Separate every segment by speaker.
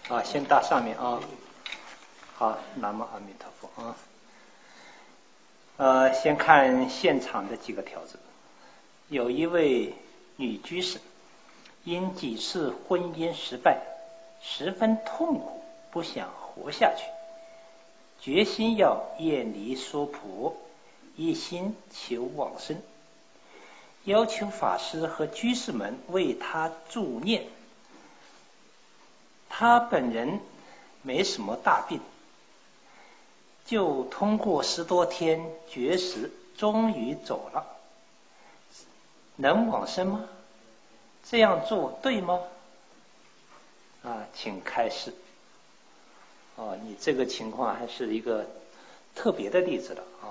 Speaker 1: 啊，先搭上面啊。好，南无阿弥陀佛啊。先看现场的几个条子。有一位女居士，因几次婚姻失败，十分痛苦，不想活下去，决心要远离娑婆，一心求往生，要求法师和居士们为她助念。她本人没什么大病，就通过10多天绝食，终于走了。能往生吗？这样做对吗？请开示。你这个情况还是一个特别的例子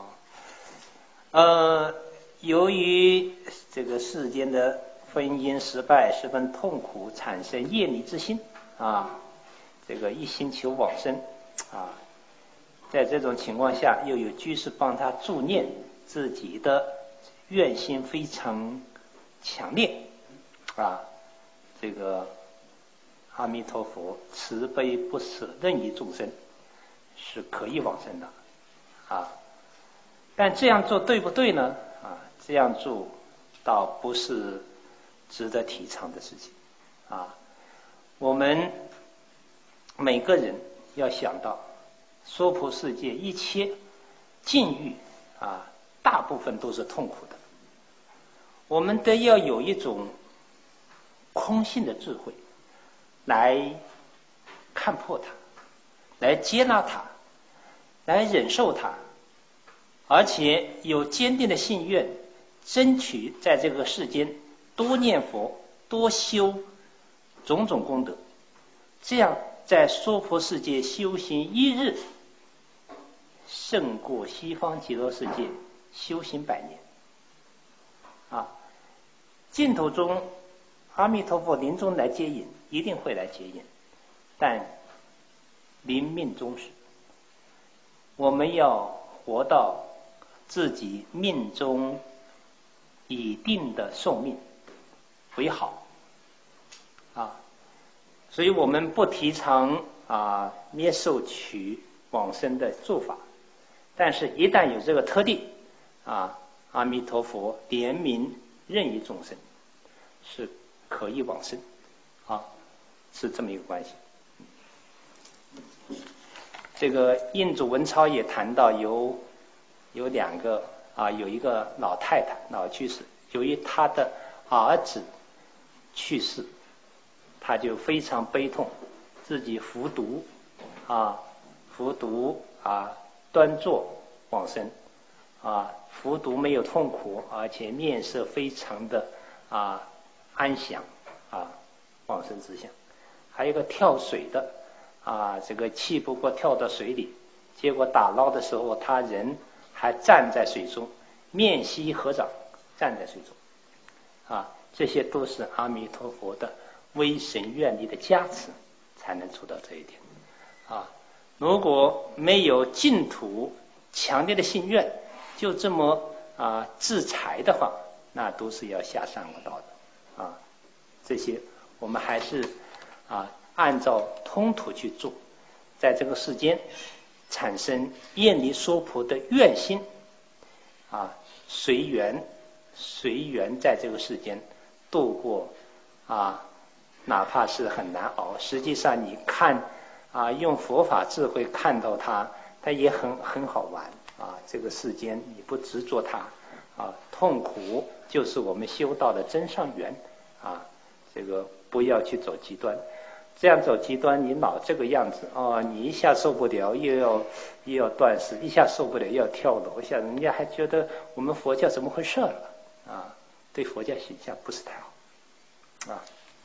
Speaker 1: 了由于这个世间的婚姻失败，十分痛苦，产生厌离之心这个一心求往生在这种情况下，又有居士帮他助念，自己的愿心非常强烈这个阿弥陀佛慈悲不舍任意众生，是可以往生的但这样做对不对呢？这样做倒不是值得提倡的事情我们每个人要想到，娑婆世界一切境遇大部分都是痛苦的，我们都要有一种空性的智慧来看破它，来接纳它，来忍受它，而且有坚定的信愿，争取在这个世间多念佛，多修种种功德，这样在娑婆世界修行1日，胜过西方极乐世界修行100年净土中阿弥陀佛临终来接引，一定会来接引，但临命终时，我们要活到自己命中已定的寿命为好所以我们不提倡灭寿取往生的做法，但是一旦有这个特例阿弥陀佛怜悯任意众生，是可以往生是这么一个关系。这个印祖文钞也谈到有2个有一个老太太老居士，由于她的儿子去世，她就非常悲痛，自己服毒端坐往生服毒没有痛苦，而且面色非常的安详往生之相。还有一个跳水的这个气不过跳到水里，结果打捞的时候，他人还站在水中，面息合掌站在水中这些都是阿弥陀佛的威神愿力的加持，才能做到这一点如果没有净土强烈的信愿，就这么制裁的话，那都是要下三恶道的这些我们还是按照通途去做，在这个世间产生厌离娑婆的愿心随缘在这个世间度过哪怕是很难熬，实际上你看用佛法智慧看到它也很好玩这个世间你不执着它痛苦就是我们修道的真上缘这个不要去走极端，这样走极端你老这个样子你一下受不了又要断食，一下受不了又要跳楼一下，人家还觉得我们佛教怎么回事了对佛教形象不是太好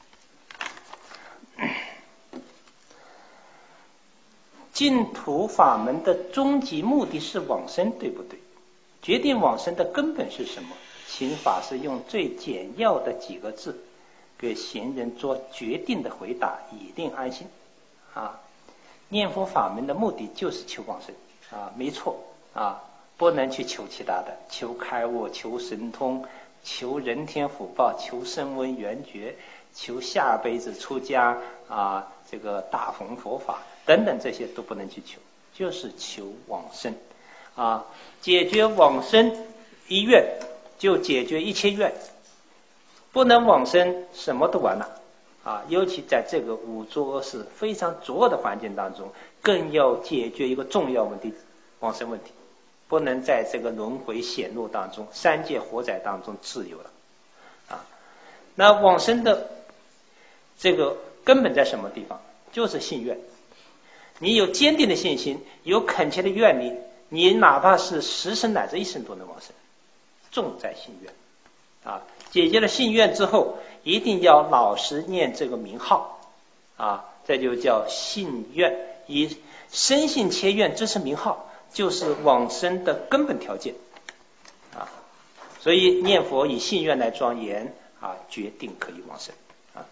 Speaker 1: 净土法门的终极目的是往生，对不对？决定往生的根本是什么？请法师用最简要的几个字给行人做决定的回答，以令安心念佛法门的目的就是求往生没错不能去求其他的，求开悟，求神通，求人天福报，求声闻缘觉， 求下辈子出家啊，这个大弘佛法等等，这些都不能去求，就是求往生啊，解决往生一愿就解决一切愿，不能往生什么都完了啊！尤其在这个五浊恶世非常浊恶的环境当中，更要解决一个重要问题，往生问题，不能在这个轮回显露当中、三界火灾当中自由了啊！那往生的这个根本在什么地方？就是信愿。你有坚定的信心，有恳切的愿力，你哪怕是10生乃至1生都能往生，重在信愿啊！解决了信愿之后，一定要老实念这个名号啊，这就叫信愿。以深信切愿支持名号，就是往生的根本条件啊。所以念佛以信愿来庄严啊，决定可以往生啊。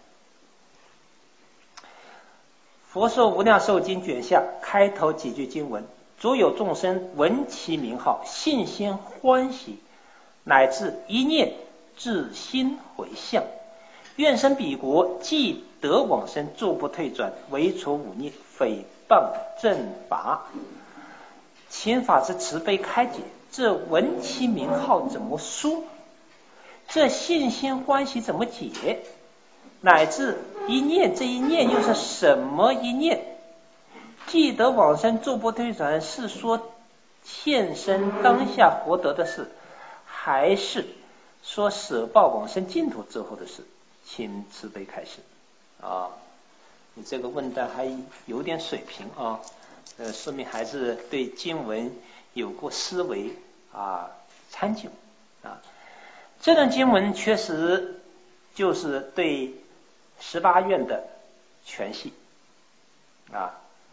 Speaker 1: 佛说无量寿经卷下开头几句经文：诸有众生闻其名号，信心欢喜，乃至一念至心回向，愿生彼国，既得往生，诸不退转，唯除忤逆，诽谤正法。请法之慈悲开解，这闻其名号怎么说？这信心欢喜怎么解？乃至一念，这一念又是什么一念？既得往生，诸不退转，是说现身当下获得的事，还是说舍报往生净土之后的事？请慈悲开示啊！你这个问的还有点水平啊，说明还是对经文有过思维啊参究啊。这段经文确实就是对18愿的全系啊。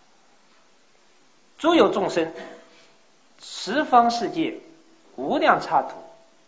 Speaker 1: 诸有众生，十方世界无量刹土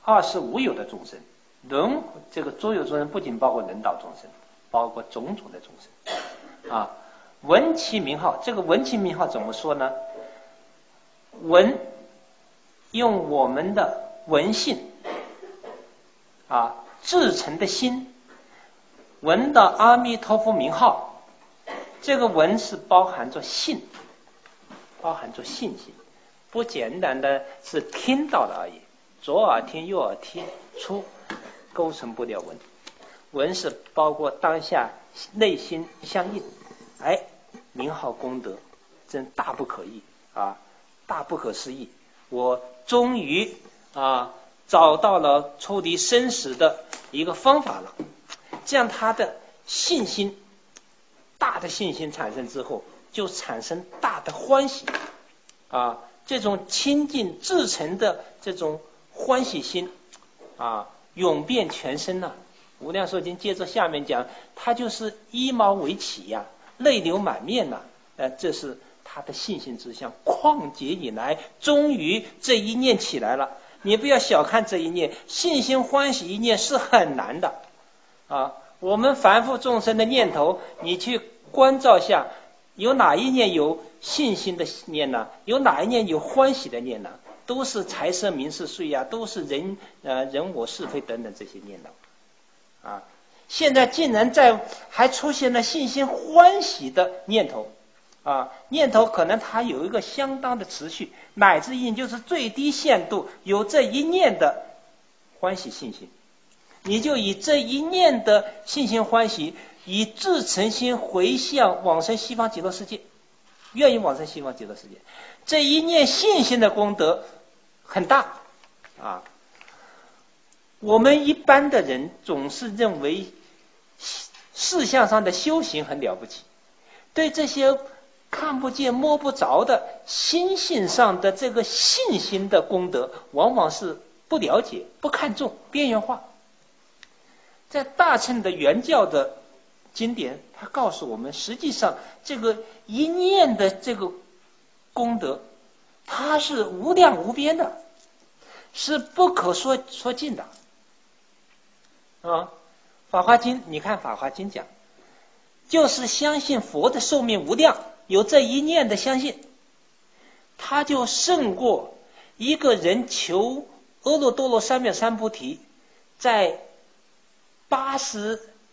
Speaker 1: ，25有的众生，这个诸有众生不仅包括人道众生，包括种种的众生啊。闻其名号，这个闻其名号怎么说呢？闻，用我们的闻性啊至诚的心闻到阿弥陀佛名号，这个闻是包含着信，包含着信心，不简单的是听到的而已，左耳听右耳听出，构成不了闻。闻是包括当下内心相应，哎，名号功德真大不可议啊，大不可思议！我终于啊找到了处理生死的一个方法了。这样他的信心，大的信心产生之后，就产生大的欢喜啊！这种亲近至诚的这种欢喜心啊，涌遍全身呐。无量寿经接着下面讲，他就是衣毛为起呀，泪流满面呐。这是他的信心之相，旷劫以来，终于这一念起来了。你不要小看这一念，信心欢喜一念是很难的啊。我们凡夫众生的念头，你去关照下，有哪一念有信心的念呢？有哪一念有欢喜的念呢？都是财色名食睡呀，都是人我是非等等这些念头啊。现在竟然还出现了信心欢喜的念头啊！念头可能它有一个相当的持续，乃至于就是最低限度有这一念的欢喜信心，你就以这一念的信心欢喜，以至诚心回向往生西方极乐世界，愿意往生西方极乐世界，这一念信心的功德很大啊！我们一般的人总是认为事项上的修行很了不起，对这些看不见摸不着的心性上的这个信心的功德，往往是不了解、不看重、边缘化。在大乘的原教的经典，它告诉我们，实际上这个一念的这个功德，它是无量无边的，是不可说尽的啊。法华经，你看法华经讲，就是相信佛的寿命无量，有这一念的相信，他就胜过一个人求阿耨多罗三藐三菩提，在81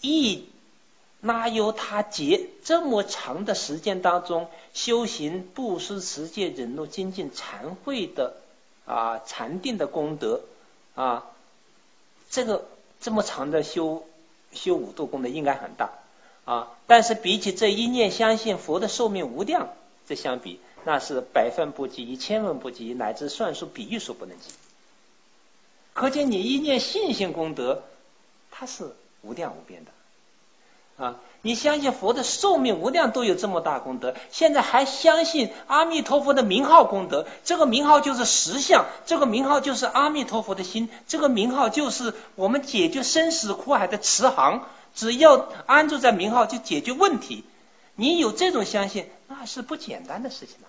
Speaker 1: 哪有他这么长的时间当中修行布施持戒忍辱精进禅慧的禅定的功德这么长的修五度功德应该很大但是比起这一念相信佛的寿命无量这相比，那是百分不及千分不及，乃至算数比喻数不能及。可见你一念信心功德它是无量无边的你相信佛的寿命无量都有这么大功德，现在还相信阿弥陀佛的名号功德，这个名号就是实相，这个名号就是阿弥陀佛的心，这个名号就是我们解决生死苦海的慈航，只要安住在名号就解决问题。你有这种相信，那是不简单的事情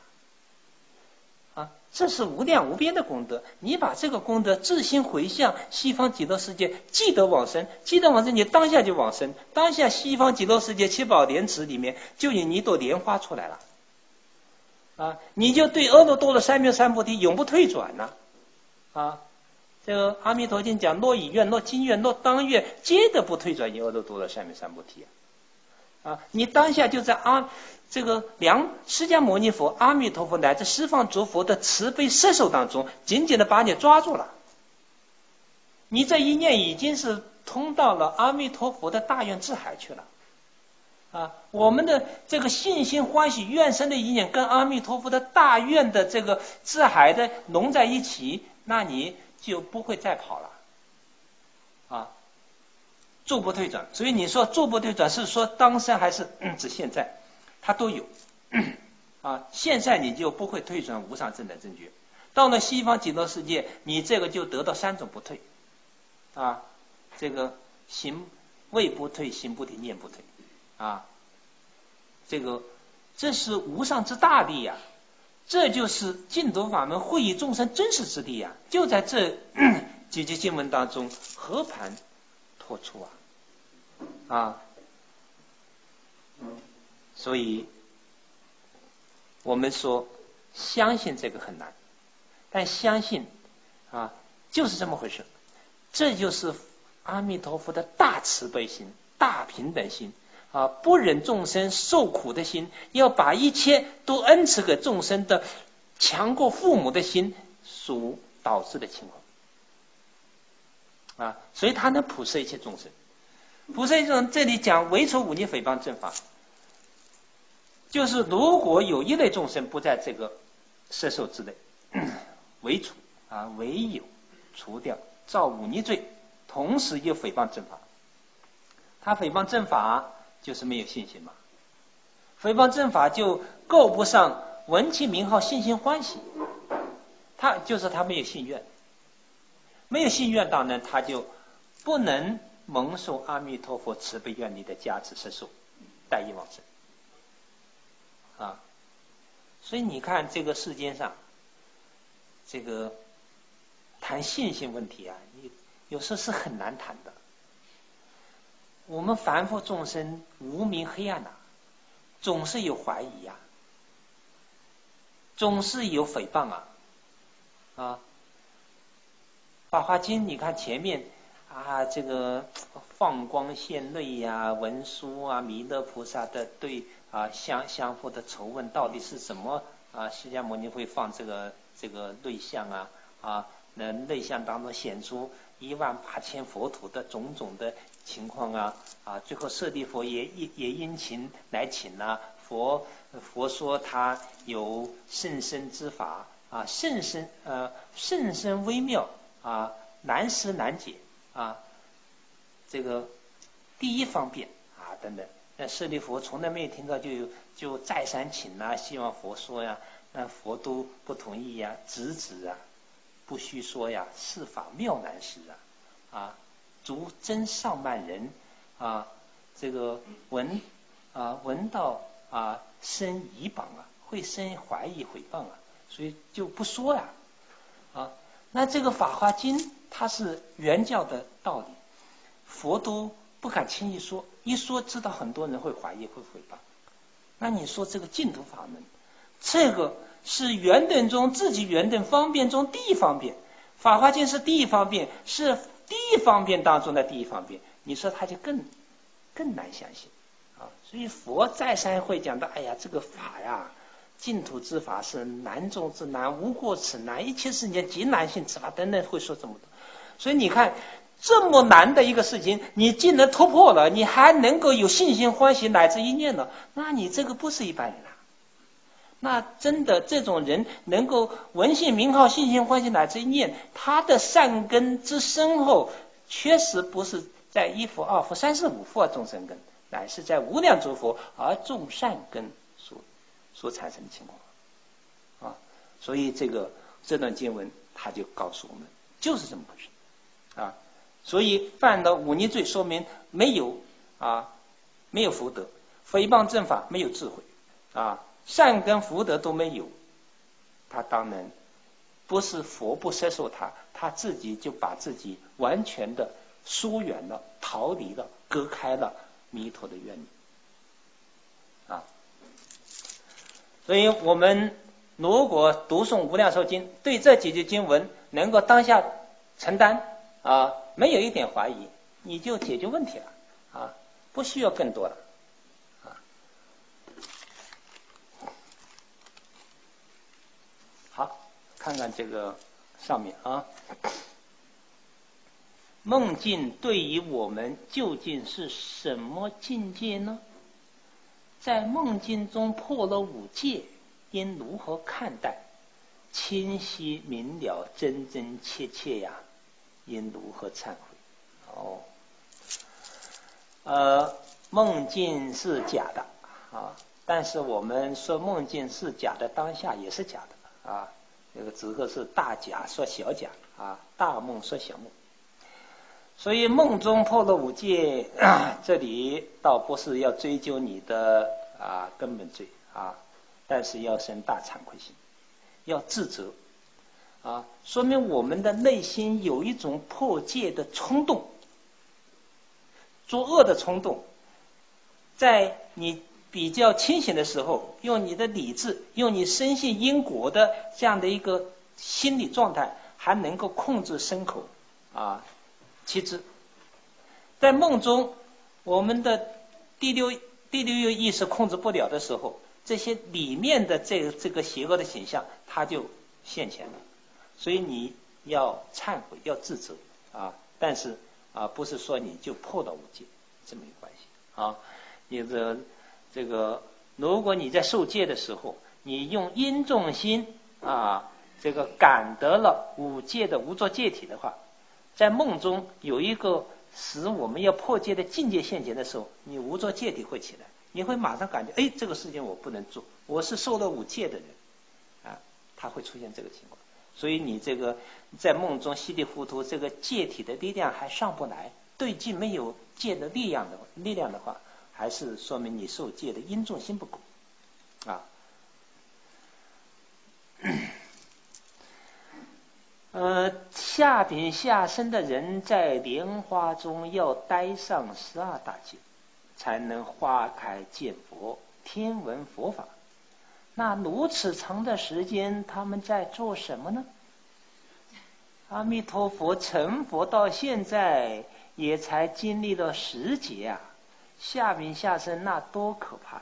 Speaker 1: 这是无量无边的功德，你把这个功德自心回向西方极乐世界，记得往生，你当下就往生，当下西方极乐世界七宝莲池里面就有一朵莲花出来了你就对阿耨多罗三藐三菩提永不退转这个阿弥陀经讲，若以愿，若今愿，若当愿，皆得不退转于阿耨多罗三藐三菩提你当下就在这个释迦牟尼佛、阿弥陀佛乃至十方诸佛的慈悲摄受当中，紧紧的把你抓住了。你这一念已经是通到了阿弥陀佛的大愿智海去了我们的这个信心欢喜愿生的一念跟阿弥陀佛的大愿的这个智海的融在一起，那你就不会再跑了坐不退转。所以你说坐不退转是说当生还是指现在，它都有现在你就不会退转无上正等正觉，到了西方极乐世界你这个就得到三种不退这个行位不退，行不退，念不退这是无上之大力这就是净土法门惠于众生真实之力就在这几节经文当中和盘托出所以我们说相信这个很难，但相信就是这么回事，这就是阿弥陀佛的大慈悲心、大平等心不忍众生受苦的心，要把一切都恩赐给众生的强过父母的心所导致的情况所以他能普摄一切众生。普摄一切众生这里讲唯除忤逆诽谤正法，就是如果有一类众生不在这个摄受之内，唯除唯有除掉造忤逆罪，同时又诽谤正法。他诽谤正法就是没有信心嘛，诽谤正法就够不上闻其名号信心欢喜，他没有信愿，没有信愿当然他就不能蒙受阿弥陀佛慈悲愿力的加持摄受，带业往生所以你看这个世间上这个谈信心问题有时候是很难谈的。我们凡夫众生无明黑暗总是有怀疑总是有诽谤法华经你看前面这个放光现类文殊弥勒菩萨的对相互的仇问到底是什么释迦牟尼会放这个类相类相当中显出18000佛土的种种的情况最后舍利佛也殷勤来请佛说他有甚深之法甚深微妙难思难解这个第一方便等等。那舍利佛从来没有听到就再三请希望佛说那佛都不同意直指不须说是法妙难识足真上万人这个闻到生疑谤会生怀疑诽谤所以就不说那这个法华经它是原教的道理，佛都不敢轻易说，一说知道很多人会怀疑会诽谤。那你说这个净土法门，这个是圆等中自己圆等方便中第一方便，法华经是第一方便，是第一方便当中的第一方便，你说它就更更难相信啊。所以佛再三会讲的，哎呀，这个法呀，净土之法是难中之难，无过此难，一切世间极难信之法等等，会说这么多。所以你看，这么难的一个事情，你既能突破了，你还能够有信心欢喜乃至一念了，那你这个不是一般人啊。那真的这种人能够闻性名号，信心欢喜乃至一念，他的善根之深厚，确实不是在一佛二佛三世五佛众生根，乃是在无量诸佛而众善根所产生的情况啊。所以这段经文他就告诉我们，就是这么回事啊。所以犯了忤逆罪，说明没有福德，诽谤正法没有智慧啊，善根福德都没有，他当然不是佛不摄受他自己就把自己完全的疏远了，逃离了，隔开了弥陀的愿力啊。所以我们如果读诵无量寿经，对这几句经文能够当下承担啊，没有一点怀疑，你就解决问题了啊，不需要更多了啊。好，看看这个上面啊，梦境对于我们究竟是什么境界呢？在梦境中破了五戒，应如何看待？清晰明了，真真切切呀，应如何忏悔？梦境是假的啊，但是我们说梦境是假的，当下也是假的啊。这个只不过是大假说小假啊，大梦说小梦。所以梦中破了五戒，这里倒不是要追究你的根本罪啊，但是要生大惭愧心，要自责啊，说明我们的内心有一种破戒的冲动，作恶的冲动，在你比较清醒的时候，用你的理智，用你深信因果的这样的一个心理状态，还能够控制身口七支。在梦中，我们的第六意识控制不了的时候，这些里面的这个邪恶的形象，它就现前了。所以你要忏悔，要自责啊，但是不是说你就破了五戒，这没有关系啊。这个，如果你在受戒的时候，你用因重心这个感得了五戒的无作戒体的话，在梦中有一个使我们要破戒的境界现前的时候，你无作戒体会起来，你会马上感觉，这个事情我不能做，我是受了五戒的人他会出现这个情况。所以你这个在梦中稀里糊涂，这个戒体的力量还上不来，对境没有戒的力量的话，还是说明你受戒的因重心不够下品下生的人在莲花中要待上12大劫，才能花开见佛，听闻佛法。那如此长的时间，他们在做什么呢？阿弥陀佛成佛到现在也才经历了10劫下品下生那多可怕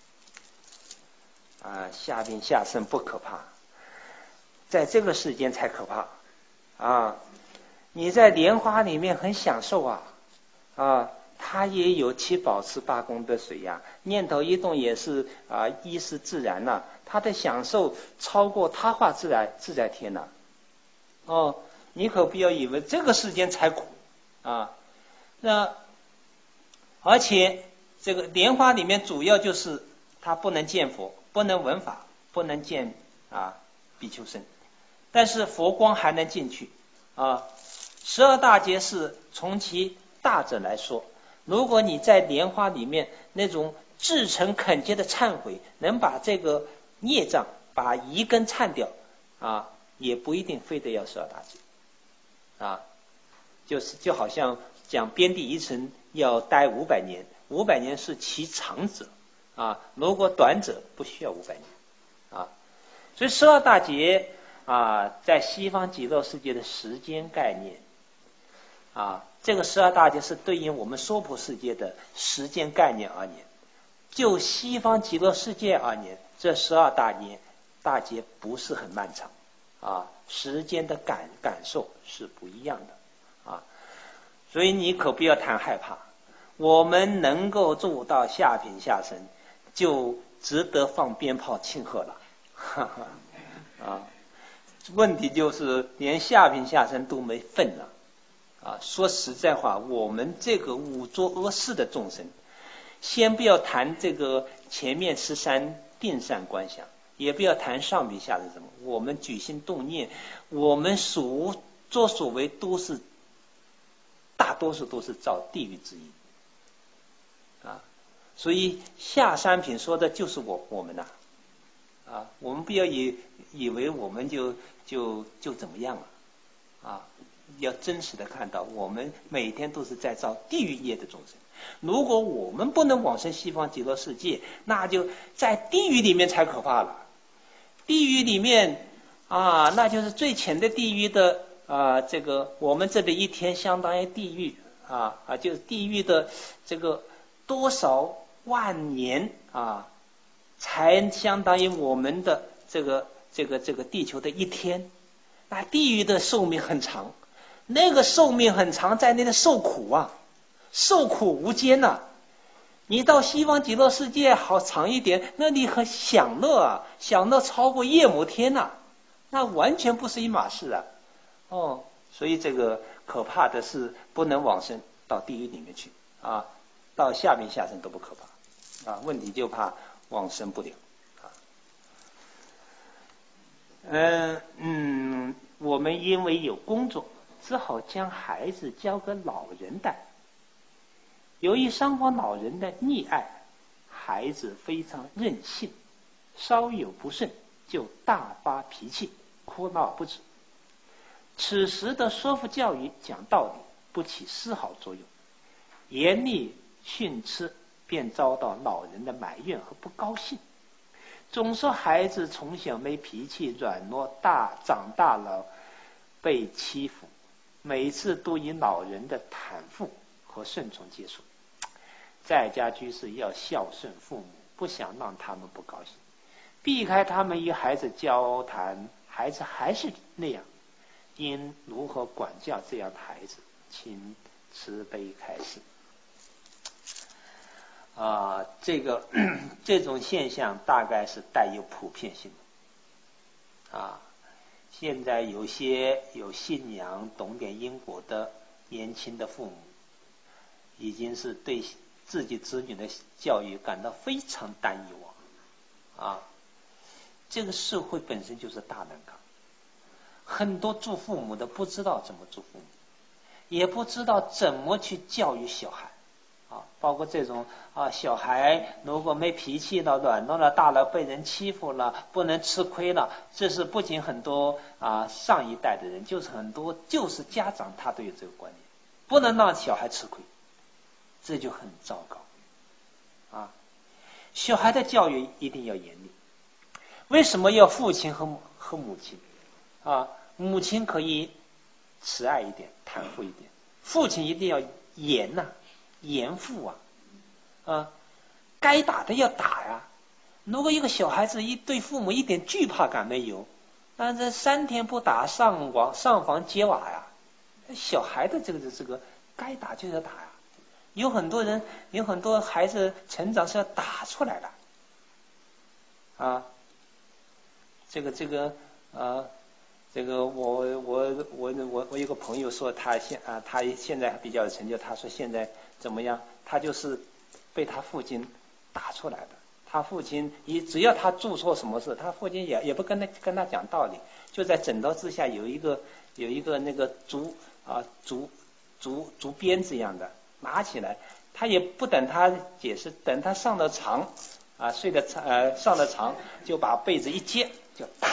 Speaker 1: 呀！下品下生不可怕，在这个世间才可怕你在莲花里面很享受它也有7宝池8功德水念头一动也是依是自然它的享受超过他化自在天你可不要以为这个世间才苦那而且这个莲花里面主要就是它不能见佛，不能闻法，不能见比丘僧，但是佛光还能进去12大劫是从其大者来说，如果你在莲花里面那种至诚恳切的忏悔，能把这个孽障把疑根忏掉也不一定非得要12大劫就好像讲边地一尘要待500年，500年是其长者如果短者不需要500年所以12大劫在西方极乐世界的时间概念这个12大劫是对应我们娑婆世界的时间概念而言，就西方极乐世界而言，这12大劫不是很漫长时间的感受是不一样的所以你可不要谈害怕，我们能够做到下品下生，就值得放鞭炮庆贺了。问题就是连下品下生都没份了说实在话，我们这个五浊恶世的众生，先不要谈这个前面13定善观想，也不要谈上品下生什么，我们举心动念，我们所作为大多数都是造地狱之因所以下3品说的就是我们我们不要以为我们就怎么样了要真实的看到我们每天都是在造地狱业的众生。如果我们不能往生西方极乐世界，那就在地狱里面才可怕了。地狱里面那就是最浅的地狱的这个我们这里一天相当于地狱就是地狱的这个多少万年才相当于我们的这个地球的一天。那地狱的寿命很长，那个寿命很长，在那个受苦受苦无间你到西方极乐世界好长一点，那你很享乐享乐超过夜摩天那完全不是一码事所以这个可怕的是不能往生到地狱里面去到下面下生都不可怕问题就怕往生不了我们因为有工作，只好将孩子交给老人带。由于双方老人的溺爱，孩子非常任性，稍有不慎就大发脾气，哭闹不止。此时的说服教育讲道理不起丝毫作用，严厉训斥便遭到老人的埋怨和不高兴。总说孩子从小没脾气，软弱，长大了被欺负，每次都以老人的袒护和顺从结束。在家居士要孝顺父母，不想让他们不高兴，避开他们与孩子交谈，孩子还是那样，应如何管教这样的孩子？请慈悲开示。这种现象大概是带有普遍性的现在有些有信仰懂点因果的年轻的父母，已经是对自己子女的教育感到非常担忧这个社会本身就是大难岗，很多做父母的不知道怎么做父母，也不知道怎么去教育小孩包括这种小孩如果没脾气了，软弱了，大了被人欺负了，不能吃亏了，这是不仅很多上一代的人，就是很多就是家长他都有这个观念，不能让小孩吃亏，这就很糟糕小孩的教育一定要严厉。为什么要父亲和母亲母亲可以慈爱一点，袒护一点，父亲一定要严父该打的要打如果一个小孩子对父母一点惧怕感没有，那这3天不打上房揭瓦小孩的这个该打就要打有很多孩子成长是要打出来的我有个朋友说他现在比较有成就，他说现在怎么样，他就是被他父亲打出来的。他父亲只要他做错什么事，他父亲也不跟他讲道理，就在枕头之下有一个那个竹鞭子一样的，拿起来，他也不等他解释，等他上了床上了床就把被子一揭就打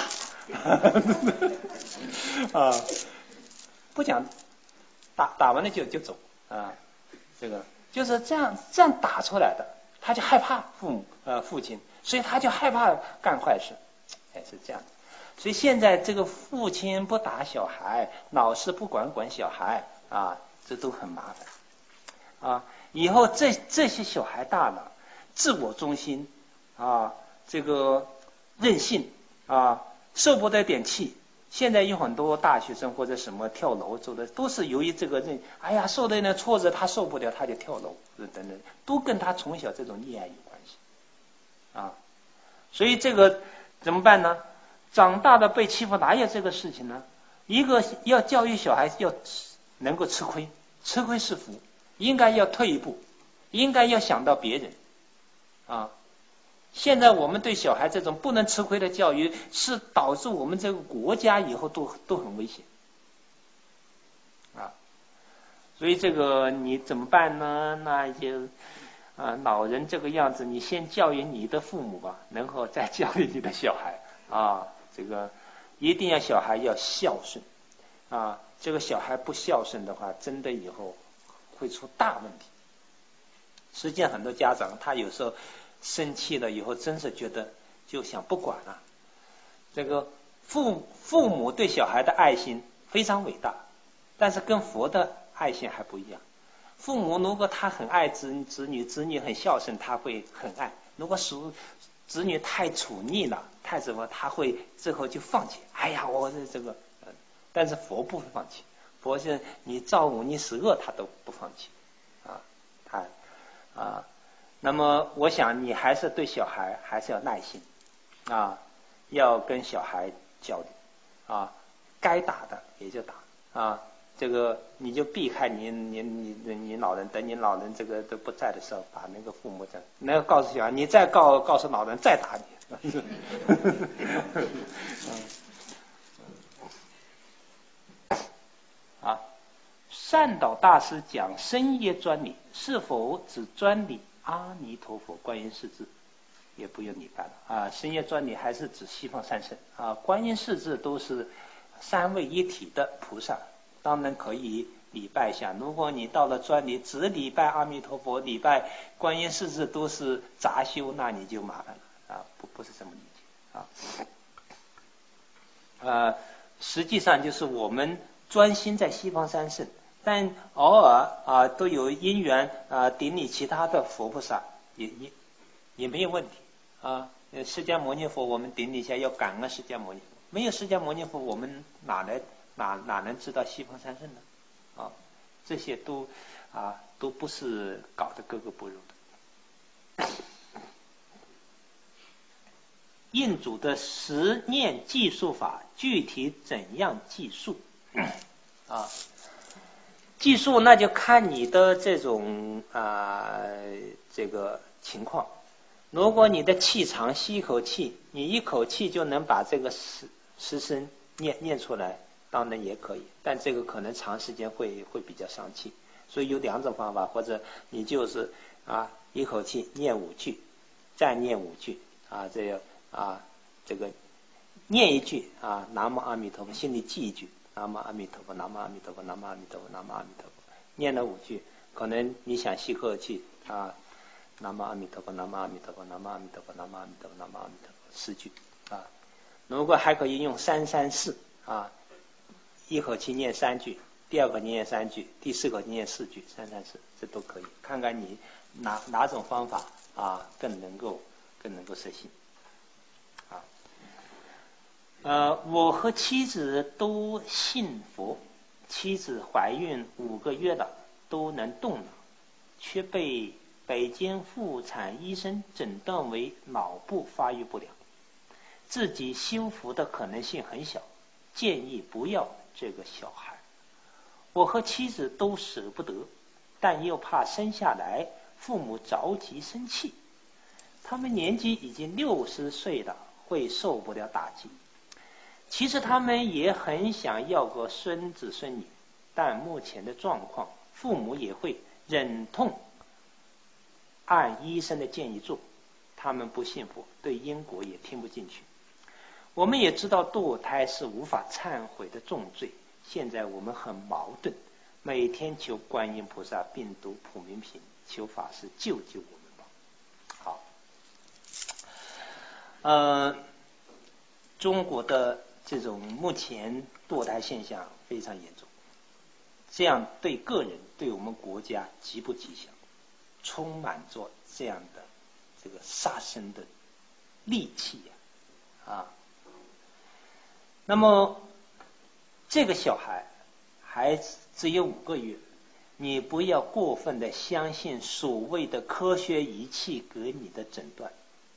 Speaker 1: 不讲打完了就走这个就是这样打出来的，他就害怕父亲，所以他就害怕干坏事是这样的。所以现在这个父亲不打小孩，老师不管小孩这都很麻烦啊。以后这些小孩大了，自我中心啊，这个任性啊，受不得点气。现在有很多大学生或者什么跳楼做的，都是由于这个哎呀，受的那挫折他受不了，他就跳楼等等，都跟他从小这种溺爱有关系啊。所以这个怎么办呢？长大的被欺负哪有这个事情呢？一个要教育小孩要能够吃亏，吃亏是福，应该要退一步，应该要想到别人啊。现在我们对小孩这种不能吃亏的教育，是导致我们这个国家以后都很危险啊。所以这个你怎么办呢？那就老人这个样子，你先教育你的父母吧，然后再教育你的小孩啊。这个一定要小孩要孝顺啊。这个小孩不孝顺的话，真的以后会出大问题。实际上很多家长他有时候生气了以后，真是觉得就想不管了。这个父母对小孩的爱心非常伟大，但是跟佛的爱心还不一样。父母如果他很爱子女，子女很孝顺，他会很爱；如果子女太宠溺了，太什么，他会最后就放弃。哎呀，我这个，但是佛不会放弃，佛是你造恶你十恶他都不放弃啊，那么我想你还是对小孩还是要耐心啊，要跟小孩交流啊，该打的也就打啊，这个你就避开你老人，等你老人这个都不在的时候，把那个父母那个告诉小孩，你再告诉老人再打你。啊，善导大师讲深业专理，是否只专理阿弥陀佛观音世智，也不用礼拜了啊。深业专理还是指西方三圣啊，观音世智都是三位一体的菩萨，当然可以礼拜一下。如果你到了专理只礼拜阿弥陀佛，礼拜观音世智都是杂修，那你就麻烦了啊，不是这么理解啊。实际上就是我们专心在西方三圣，但偶尔都有因缘顶礼其他的佛菩萨，也没有问题啊。释迦牟尼佛我们顶礼一下，要感恩释迦牟尼佛，没有释迦牟尼佛我们哪能知道西方三圣呢？啊，这些都不是搞得格格不入的。印祖的十念计数法具体怎样计数啊？计数那就看你的这种这个情况。如果你的气长，吸一口气，你一口气就能把这个十声念出来，当然也可以，但这个可能长时间会比较伤气。所以有两种方法，或者你就是一口气念5句，再念5句这个念一句南无阿弥陀佛，心里记一句南无阿弥陀佛，南无阿弥陀佛，南无阿弥陀佛，南无阿弥陀佛。念了5句，可能你想吸口气南无阿弥陀佛，南无阿弥陀佛，南无阿弥陀佛，南无阿弥陀佛，南无阿弥陀佛，10句如果还可以用334一口气念3句，第二口念3句，第四口念4句，334这都可以。看看你哪种方法更能够实行我和妻子都信佛，妻子怀孕5个月了，都能动了，却被北京妇产医生诊断为脑部发育不良，自己修复的可能性很小，建议不要这个小孩。我和妻子都舍不得，但又怕生下来父母着急生气，他们年纪已经60岁了，会受不了打击。其实他们也很想要个孙子孙女，但目前的状况，父母也会忍痛按医生的建议做。他们不信佛，对因果也听不进去。我们也知道堕胎是无法忏悔的重罪，现在我们很矛盾，每天求观音菩萨病毒普明品，求法师救救我们吧。好，中国的这种目前堕胎现象非常严重， 这样对个人、对我们国家极不吉祥，充满着这样的这个杀生的戾气啊。那么这个小孩还只有5个月，你不要过分的相信所谓的科学仪器给你的诊断。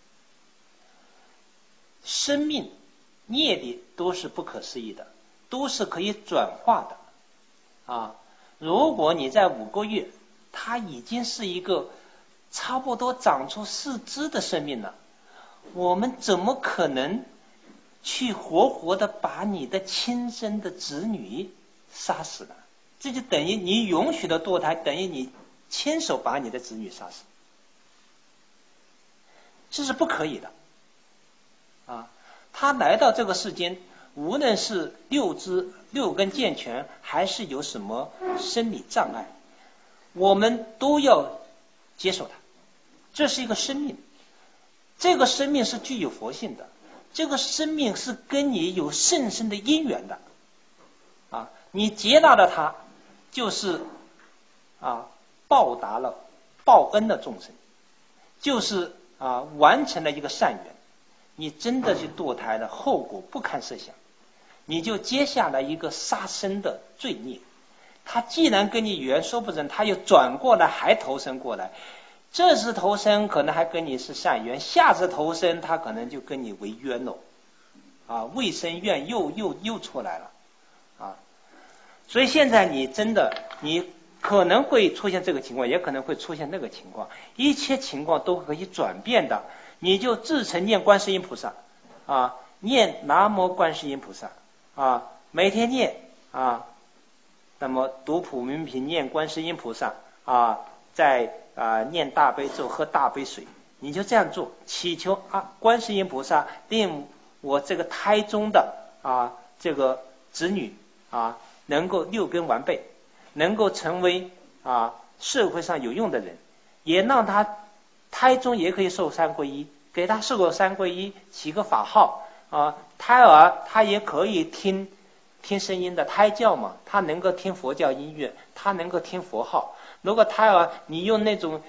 Speaker 1: 生命业力都是不可思议的，都是可以转化的啊。如果你在5个月，它已经是一个差不多长出4肢的生命了，我们怎么可能去活活的把你的亲生的子女杀死呢？这就等于你允许的堕胎，等于你亲手把你的子女杀死，这是不可以的啊。他来到这个世间，无论是6根健全，还是有什么生理障碍，我们都要接受它。这是一个生命，这个生命是具有佛性的，这个生命是跟你有甚深的因缘的啊。你接纳了它，就是报答了报恩的众生，就是完成了一个善缘。你真的去堕胎了，后果不堪设想，你就接下来一个杀生的罪孽。他既然跟你缘，说不准他又转过来还投生过来，这次投生可能还跟你是善缘，下次投生他可能就跟你为冤了未生怨又出来了所以现在你真的你可能会出现这个情况，也可能会出现那个情况，一切情况都可以转变的。你就自称念观世音菩萨念南无观世音菩萨每天念那么读普门品，念观世音菩萨在念大悲咒，喝大杯水，你就这样做，祈求观世音菩萨令我这个胎中的这个子女能够6根完备，能够成为社会上有用的人，也让他胎中也可以受三皈依，给他受个三皈依，起个法号胎儿他也可以听声音的胎教嘛，他能够听佛教音乐，他能够听佛号。如果胎儿你用那种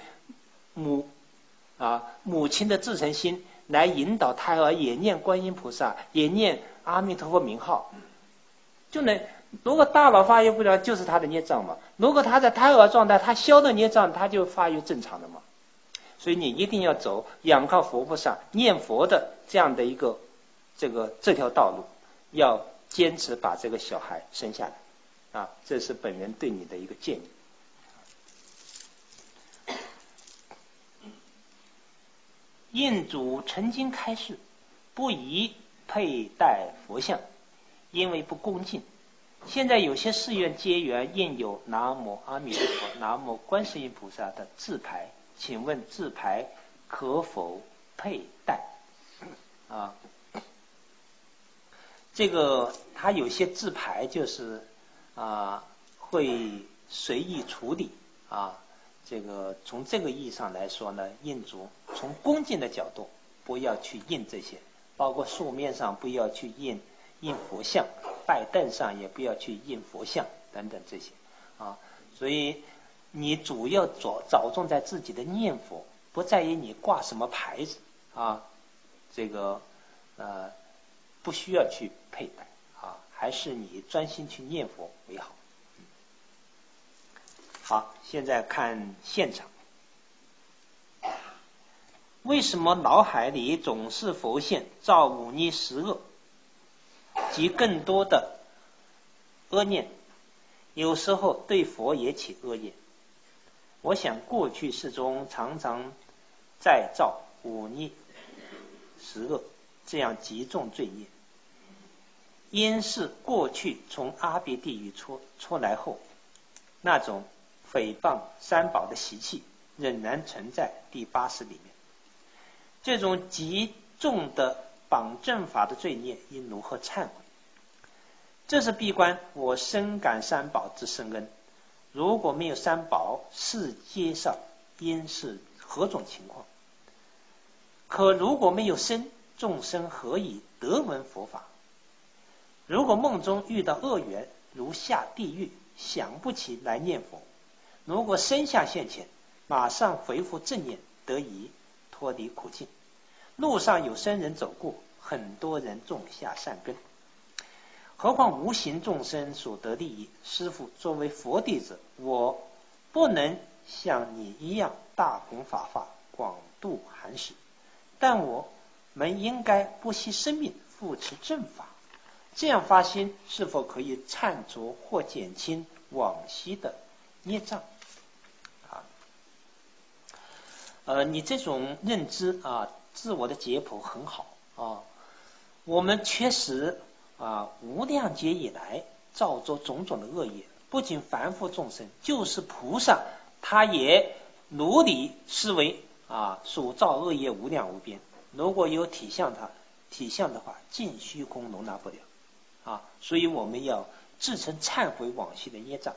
Speaker 1: 母亲的至诚心来引导胎儿也念观音菩萨，也念阿弥陀佛名号，就能。如果大脑发育不良，就是他的孽障嘛。如果他在胎儿状态，他消的孽障，他就发育正常的嘛。所以你一定要走仰靠佛菩萨念佛的这样的一个这条道路，要坚持把这个小孩生下来这是本人对你的一个建议。印祖曾经开示，不宜佩戴佛像，因为不恭敬。现在有些寺院结缘印有南无阿弥陀佛、南无观世音菩萨的字牌，请问字牌可否佩戴这个它有些字牌就是会随意处理这个从这个意义上来说呢，印祖从恭敬的角度不要去印这些，包括树面上不要去印佛像，拜凳上也不要去印佛像等等这些所以你主要着重在自己的念佛，不在于你挂什么牌子这个不需要去佩戴还是你专心去念佛为好。好，现在看现场。为什么脑海里总是浮现造忤逆十恶及更多的恶念，有时候对佛也起恶业？我想过去世中常常再造忤逆十恶这样极重罪业，因是过去从阿鼻地狱出来后，那种诽谤三宝的习气仍然存在第80里面。这种极重的绑正法的罪孽应如何忏悔？这是闭关我深感三宝之深恩，如果没有三宝，世界上应是何种情况？可如果没有生，众生何以得闻佛法？如果梦中遇到恶缘，如下地狱，
Speaker 2: 想不起来念佛。如果生相现前，马上回复正念，得以脱离苦境。路上有僧人走过，很多人种下善根。何况无形众生所得利益，师父作为佛弟子，我不能像你一样大弘法法，广度寒食，但我们应该不惜生命扶持正法。这样发心是否可以忏除或减轻往昔的业障？你这种认知自我的解剖很好啊。我们确实无量劫以来造作种种的恶业，不仅凡夫众生，就是菩萨，他也如理思维所造恶业无量无边。如果有体相的话，尽虚空容纳不了所以我们要自称忏悔往昔的业障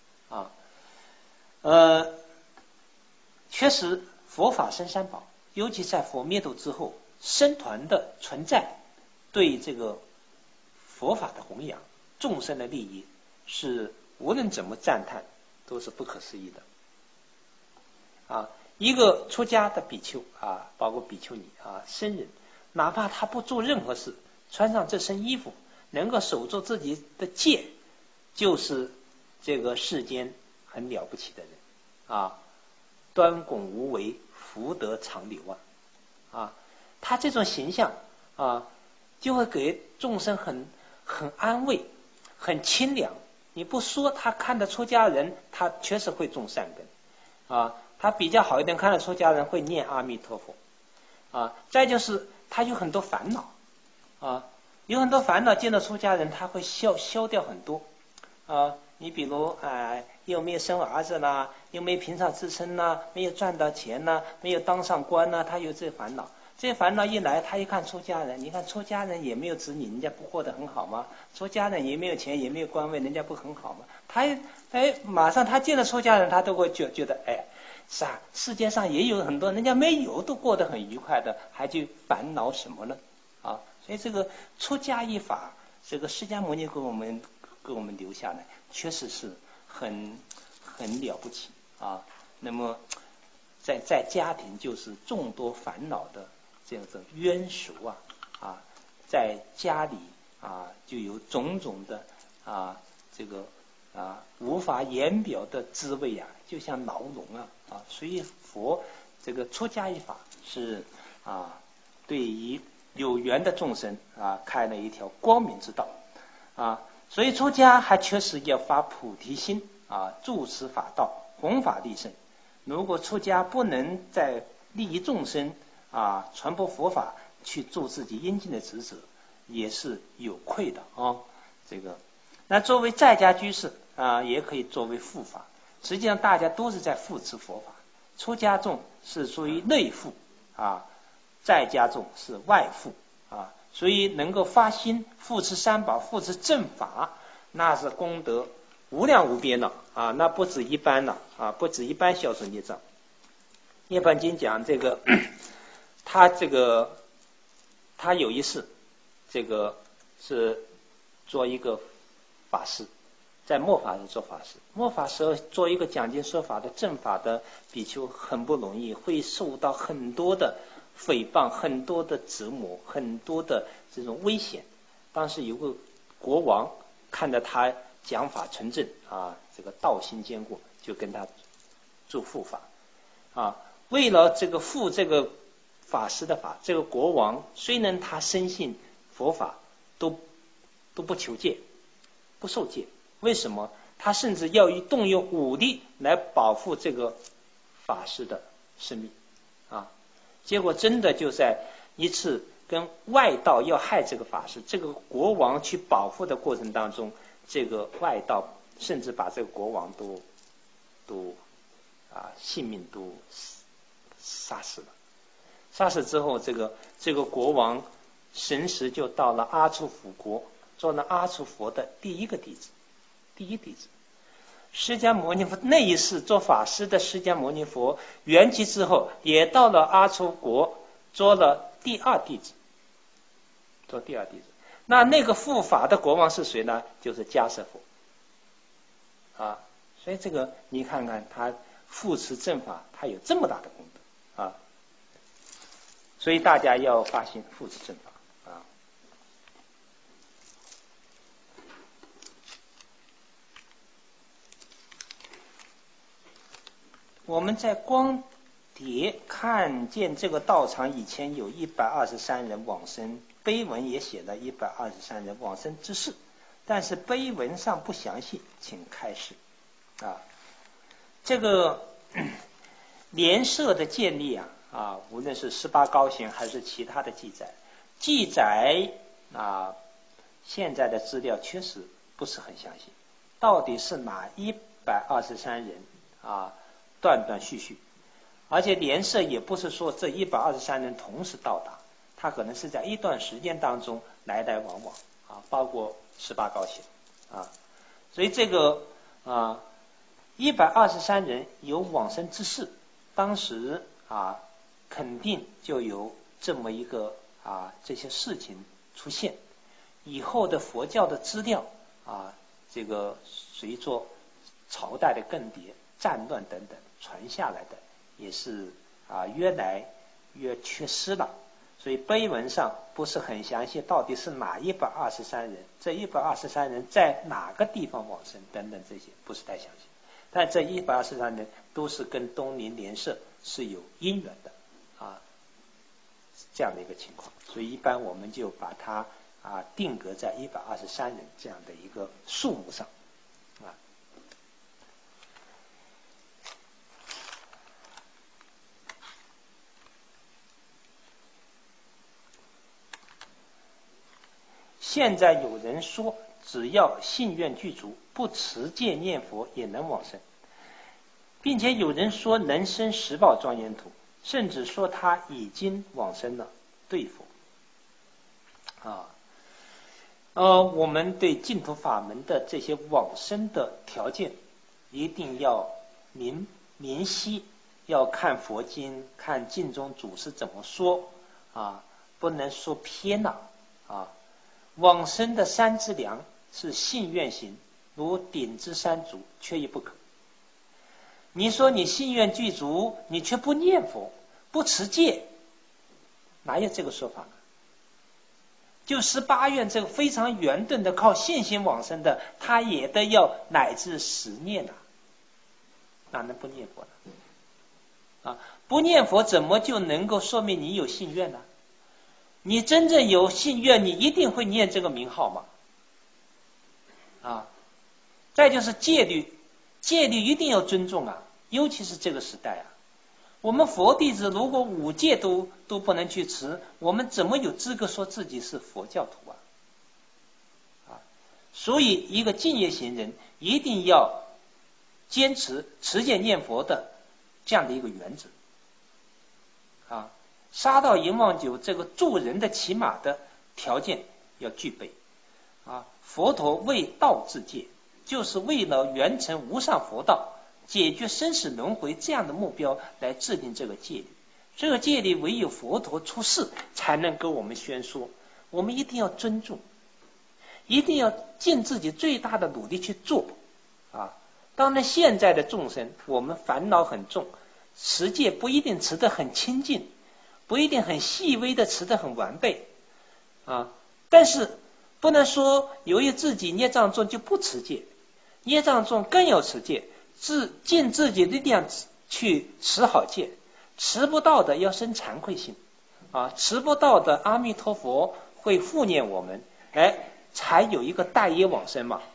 Speaker 2: 确实佛法生三宝，尤其在佛灭度之后，僧团的存在对这个佛法的弘扬、众生的利益，是无论怎么赞叹都是不可思议的一个出家的比丘包括比丘尼僧人，哪怕他不做任何事，穿上这身衣服，能够守住自己的戒，就是这个世间很了不起的人端拱无为，福德常流他这种形象就会给众生很安慰，很清凉。你不说他看得出家人，他确实会种善根他比较好一点，看得出家人会念阿弥陀佛再就是他有很多烦恼有很多烦恼，见到出家人他会消掉很多你比如又没有生儿子啦，又没有平常支撑啦，没有赚到钱啦，没有当上官啦，他有这些烦恼。这些烦恼一来，他一看出家人，你看出家人也没有子女，人家不过得很好吗？出家人也没有钱，也没有官位，人家不很好吗？马上他见了出家人，他都会觉得世界上也有很多人家没有都过得很愉快的，还去烦恼什么呢所以这个出家一法，这个释迦牟尼给我们留下来，确实是很了不起那么在家庭就是众多烦恼的这样的冤熟在家里就有种种的这个无法言表的滋味就像牢笼所以佛这个出家一法是对于有缘的众生开了一条光明之道所以出家还确实要发菩提心住持法道，弘法利生。如果出家不能在利益众生传播佛法，去做自己应尽的职责，也是有愧的这个那作为在家居士也可以作为护法。实际上大家都是在扶持佛法，出家众是属于内护在家众是外护所以能够发心扶持三宝，扶持正法，那是功德无量无边了那不止一般了不止一般消除孽障。涅槃经讲这个他有一次这个是做一个法师，在末法时做法师，末法时做一个讲经说法的正法的比丘很不容易，会受到很多的诽谤，很多的折磨，很多的这种危险。当时有个国王看着他讲法纯正这个道心坚固，就跟他做护法为了这个护这个法师的法，这个国王虽然他深信佛法，都不求戒，不受戒。为什么？他甚至要动用武力来保护这个法师的生命结果真的就在一次跟外道要害这个法师，这个国王去保护的过程当中，这个外道甚至把这个国王都性命都杀死了。杀死之后，这个国王神识就到了阿处佛国，做了阿处佛的第一弟子。释迦牟尼佛那一世做法师的释迦牟尼佛圆寂之后，也到了阿处国做了第二弟子。那个护法的国王是谁呢？就是迦叶佛。
Speaker 1: 啊。所以这个你看看他护持正法，他有这么大的功德啊。所以大家要发心护持正法啊。我们在光碟看见这个道场以前有123人往生，碑文也写了123人往生之事，但是碑文上不详细，请开示啊。这个莲社的建立啊，无论是18高行还是其他的记载啊，现在的资料确实不是很详细，到底是哪123人啊？断断续续，而且莲社也不是说这123人同时到达，他可能是在一段时间当中来来往往啊，包括18高行啊，所以这个啊123人有往生之事，当时啊肯定就有这么一个这些事情出现，以后的佛教的资料啊，这个随着朝代的更迭、战乱等等传下来的也是越来越缺失了，所以碑文上不是很详细，到底是哪123人，这123人在哪个地方往生等等，这些不是太详细，但这123人都是跟东林莲社是有因缘的这样的一个情况，所以一般我们就把它定格在123人这样的一个数目上现在有人说，只要信愿具足，不持戒念佛也能往生，并且有人说能生十宝庄严土，甚至说他已经往生了，对否？我们对净土法门的这些往生的条件，一定要明晰，要看佛经，看净宗祖师怎么说不能说偏了往生的三资粮是信愿行，如顶之三足，缺一不可。你说你信愿具足，你却不念佛，不持戒，哪有这个说法呢？就18愿这个非常圆顿的靠信心往生的，他也得要乃至10念哪能不念佛呢？不念佛怎么就能够说明你有信愿呢？你真正有信愿，你一定会念这个名号吗？再就是戒律，戒律一定要尊重尤其是这个时代我们佛弟子如果5戒都不能去持，我们怎么有资格说自己是佛教徒所以一个净业行人一定要坚持持戒念佛的这样的一个原则杀盗淫妄酒这个助人的起码的条件要具备佛陀为道自戒，就是为了圆成无上佛道，解决生死轮回这样的目标来制定这个戒律。这个戒律唯有佛陀出世才能跟我们宣说，我们一定要尊重，一定要尽自己最大的努力去做当然现在的众生我们烦恼很重，持戒不一定持得很清净，不一定很细微的持得很完备但是不能说由于自己孽障重就不持戒，孽障重更要持戒，尽自己的力量去持好戒，持不到的要生惭愧心持不到的阿弥陀佛会护念我们才有一个带业往生嘛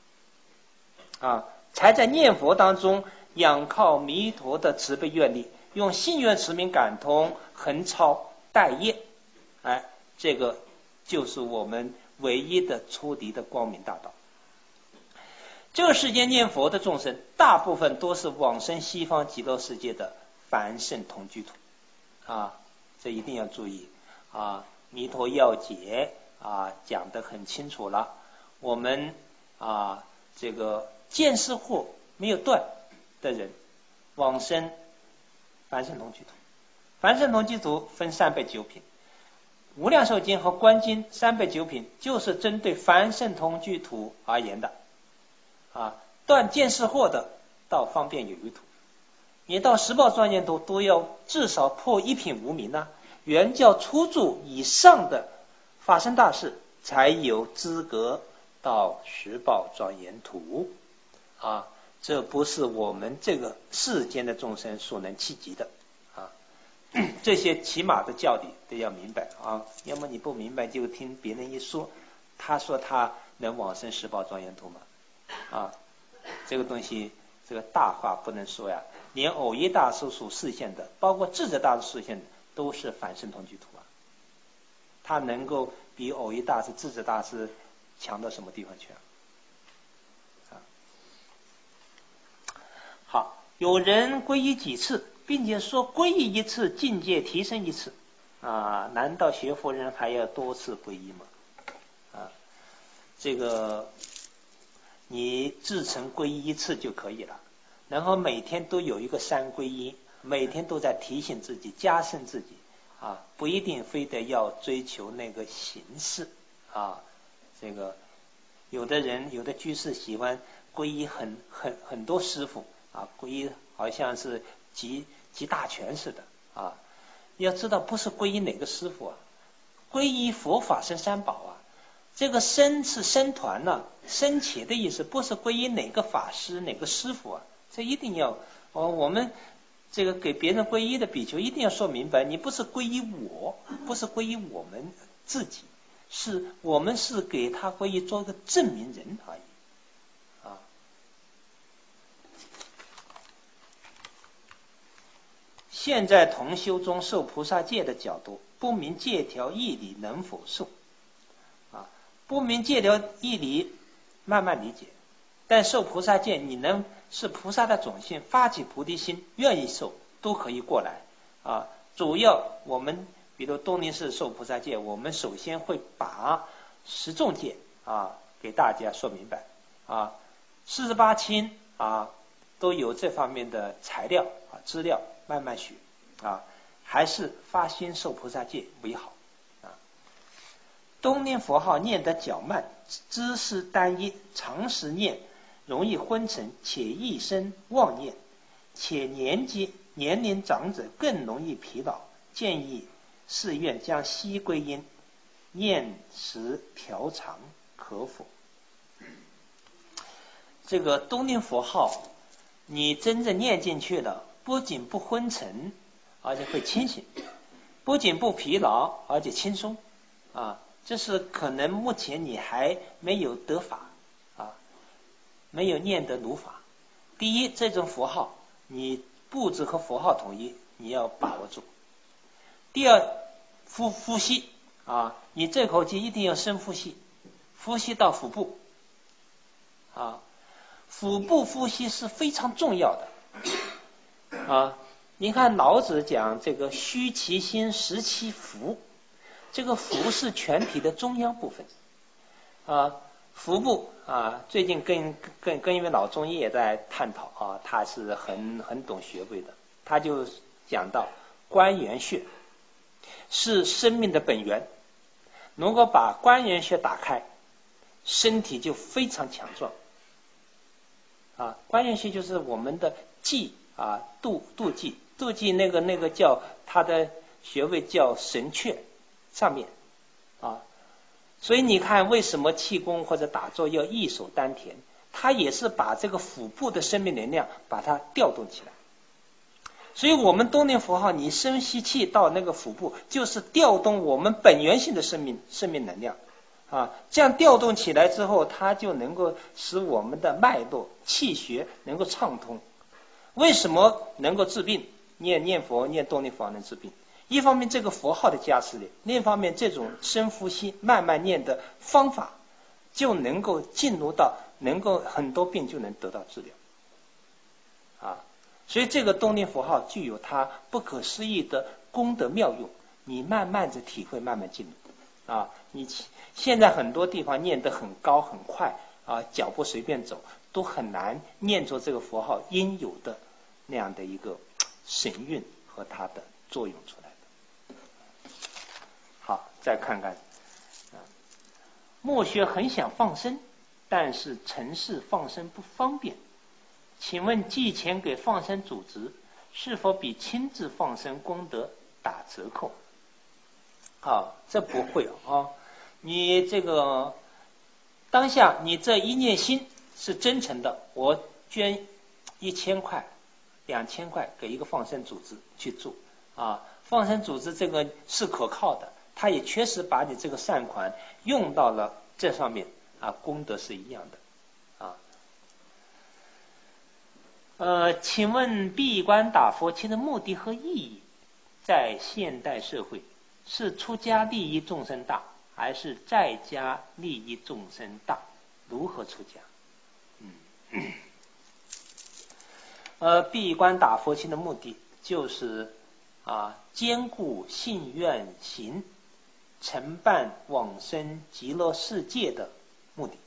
Speaker 1: 才在念佛当中仰靠弥陀的慈悲愿力，用信愿持名感通横超带业这个就是我们唯一的出离的光明大道。这个世间念佛的众生大部分都是往生西方极乐世界的凡圣同居土这一定要注意弥陀要解讲得很清楚了，我们这个见识惑没有断的人往生凡圣同居土。凡圣同居土分309品，无量寿经和观经309品就是针对凡圣同居土而言的
Speaker 2: 断见识惑的到方便有余土，你到十报庄严土都要至少破一品无明啊，原教初住以上的法身大士才有资格到十报庄严土啊，这不是我们这个世间的众生所能企及的啊。这些起码的教理都要明白啊，要么你不明白就听别人一说，他说他能往生十报庄严土吗？啊，这个东西这个大话不能说呀，连偶一大师所示现的，包括智者大师示现的，都是反胜同居土啊。他能够比偶一大师、智者大师强到什么地方去啊？好，有人皈依几次，并且说皈依一次境界提升一次啊，难道学佛人还要多次皈依吗？啊，这个你自成皈依一次就可以了，然后每天都有一个三皈依，每天都在提醒自己、加深自己啊，不一定非得要追求那个形式啊。这个有的人、有的居士喜欢皈依很多师父啊，皈依好像是集大权似的啊。要知道，不是皈依哪个师父啊，皈依佛法僧三宝啊。这个僧是僧团呢，僧伽的意思，不是皈依哪个法师、哪个师父啊。这一定要我们这个给别人皈依的比丘一定要说明白，你不是皈依我，不是皈依我们自己，是我们是给他皈依做一个证明人而已啊。现在同修中受菩萨戒的角度，不明戒条义理能否受啊？不明戒条义理慢慢理解，但受菩萨戒你能是菩萨的种性，发起菩提心，愿意受都可以过来啊。主要我们比如东林寺受菩萨戒，我们首先会把十重戒啊给大家说明白啊，48亲啊都有这方面的材料啊资料，慢慢学啊，还是发心受菩萨戒为好啊。东念佛号念得较慢，姿势单一，长时念容易昏沉，且一生妄念，且年龄长者更容易疲劳，建议寺院将息归因，念时调长可否？这个东念佛号，你真正念进去了，不仅不昏沉，而且会清醒；不仅不疲劳，而且轻松啊。这是可能目前你还没有得法啊，没有念得如法。第一，这种佛号你步子和佛号统一，你要把握住。第二，呼吸啊，你这口气一定要深呼吸，呼吸到腹部啊，腹部呼吸是非常重要的啊。您看老子讲这个虚其心，实其腹，这个腹是全体的中央部分啊。腹部啊，最近跟一位老中医也在探讨啊，他是很懂穴位的，他就讲到关元穴是生命的本源，如果把关元穴打开，身体就非常强壮啊。关元穴就是我们的际啊，肚脐那个叫它的穴位叫神阙上面啊。所以你看为什么气功或者打坐要一手丹田，它也是把这个腹部的生命能量把它调动起来。所以我们东念佛号，你深吸气到那个腹部，就是调动我们本源性的生命能量啊。这样调动起来之后，它就能够使我们的脉络气血能够畅通。为什么能够治病？念佛念东念佛能治病，一方面这个佛号的加持力，另一方面这种深呼吸慢慢念的方法就能够进入到能够很多病就能得到治疗啊。所以这个东念佛号具有它不可思议的功德妙用，你慢慢的体会，慢慢进入啊。你现在很多地方念得很高很快啊，脚步随便走都很难念出这个佛号应有的那样的一个神韵和它的作用出来的。好，再看看莫学很想放生， 但是尘世放生不方便，请问寄钱给放生组织是否比亲自放生功德打折扣？这不会你这个当下你这一念心是真诚的，我捐1000块、2000块给一个放生组织去做放生组织这个是可靠的，他也确实把你这个善款用到了这上面功德是一样的请问闭关打佛七的目的和意义，在现代社会是出家利益众生大，还是在家利益众生大？如何出家？闭关打佛七的目的就是兼顾信愿行，承办往生极乐世界的目的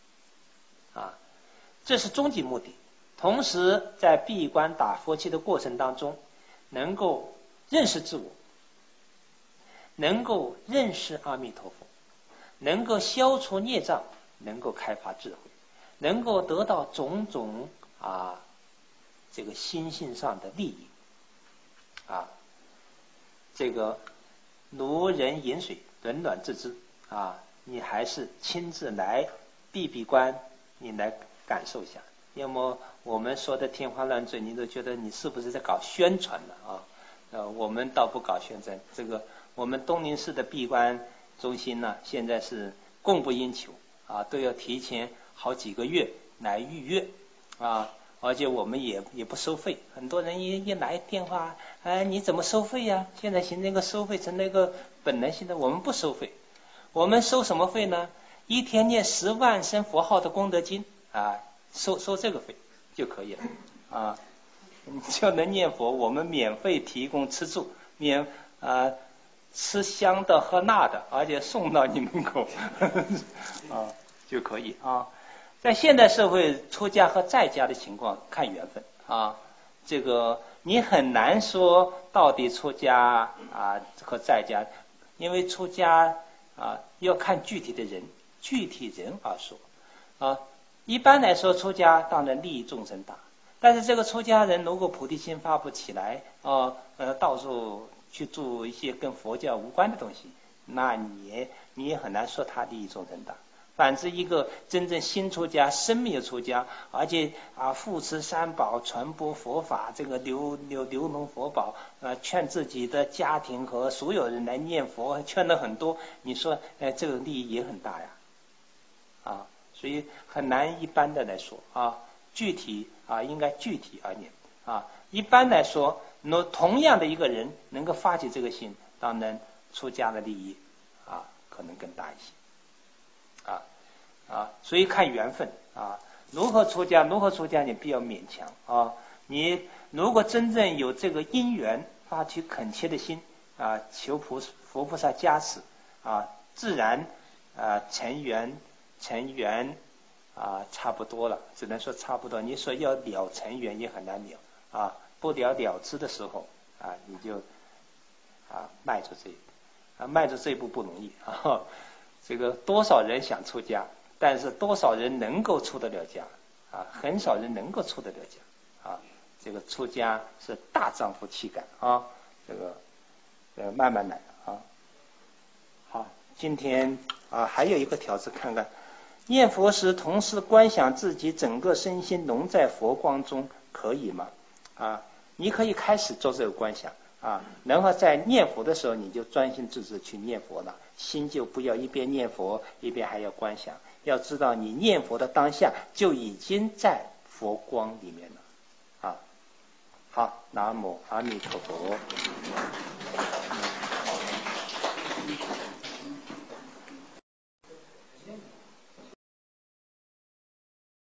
Speaker 2: 这是终极目的。同时在闭关打佛七的过程当中，能够认识自我，能够认识阿弥陀佛，能够消除孽障，能够开发智慧，能够得到种种这个心性上的利益这个如人饮水，冷暖自知你还是亲自来闭关，你来感受一下。要么我们说的天花乱坠，你都觉得你是不是在搞宣传呢我们倒不搞宣传，这个我们东宁市的闭关中心呢，现在是供不应求都要提前好几个月来预约而且我们也不收费。很多人一来电话你怎么收费呀？现在形成一个收费成了一个本能性的，我们不收费。我们收什么费呢？一天念10万声佛号的功德经收这个费就可以了你就能念佛，我们免费提供吃住，吃香的喝辣的，而且送到你门口就可以在现代社会，出家和在家的情况看缘分这个你很难说到底出家和在家，因为出家要看具体的人，具体人而说一般来说出家当然利益众生大，但是这个出家人如果菩提心发不起来到处去做一些跟佛教无关的东西，那你也很难说他利益众生大。反之，一个真正新出家、生命的出家，而且护持三宝、传播佛法，这个流通佛宝劝自己的家庭和所有人来念佛，劝了很多，你说这个利益也很大呀所以很难一般的来说具体应该具体而言一般来说，同样的一个人能够发起这个心，当然出家的利益可能更大一些所以看缘分如何出家你不要勉强你如果真正有这个因缘，发起恳切的心求佛菩萨加持自然成缘差不多了，只能说差不多。你说要了成缘也很难了不了之的时候你就迈出这一步迈出这一步不容易这个多少人想出家，但是多少人能够出得了家很少人能够出得了家这个出家是大丈夫气概这个慢慢来好，今天还有一个条子，看看念佛时同时观想自己整个身心融在佛光中，可以吗你可以开始做这个观想然后在念佛的时候你就专心致志去念佛了，心就不要一边念佛一边还要观想，要知道你念佛的当下就已经在佛光里面了好，南无阿弥陀佛。